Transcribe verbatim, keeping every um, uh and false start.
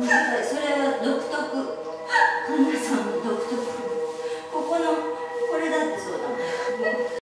だからそれは独特、神田さんの独特。ここのこれだってそうだもん。